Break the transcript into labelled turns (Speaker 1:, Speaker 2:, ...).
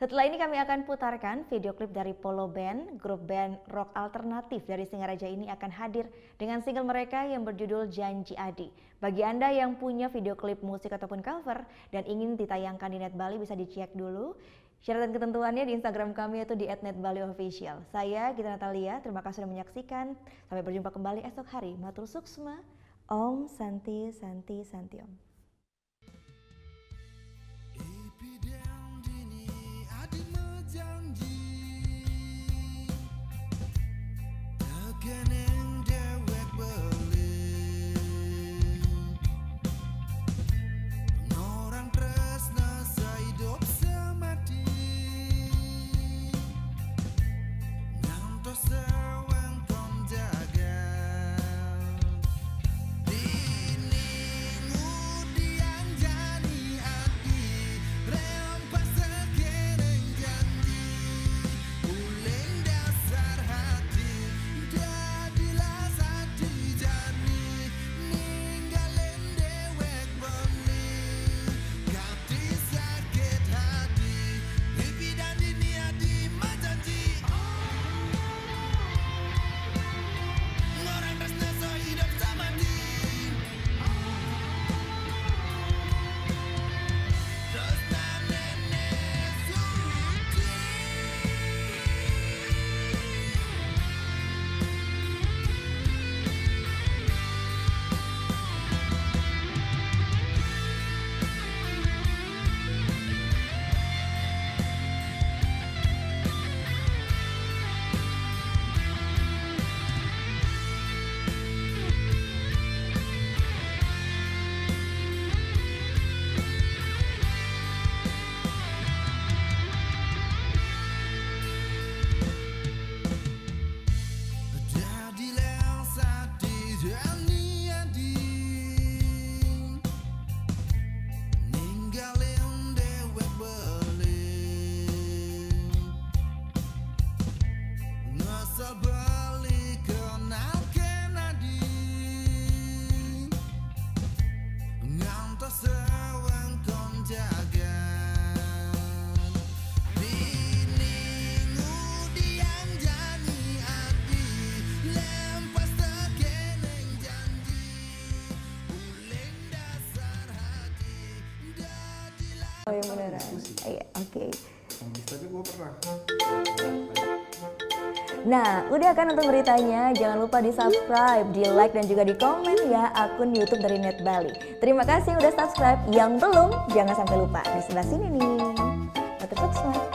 Speaker 1: Setelah ini kami akan putarkan video klip dari Polo Band, grup band rock alternatif dari Singaraja ini akan hadir dengan single mereka yang berjudul Janji Adi. Bagi Anda yang punya video klip musik ataupun cover dan ingin ditayangkan di Net Bali bisa dicek dulu. Syarat dan ketentuannya di Instagram kami yaitu di @netbaliofficial. Saya Gita Natalia, terima kasih sudah menyaksikan. Sampai berjumpa kembali esok hari. Matur suksma. Om Santi Santi Santi Om. Oh yang beneran? Iya, oke.
Speaker 2: Tapi gue pernah.
Speaker 1: Nah, udah kan nonton beritanya? Jangan lupa di subscribe, di like dan juga di komen ya akun YouTube dari Net Bali. Terima kasih udah subscribe. Yang belum, jangan sampai lupa di sebelah sini nih. Matur suksma.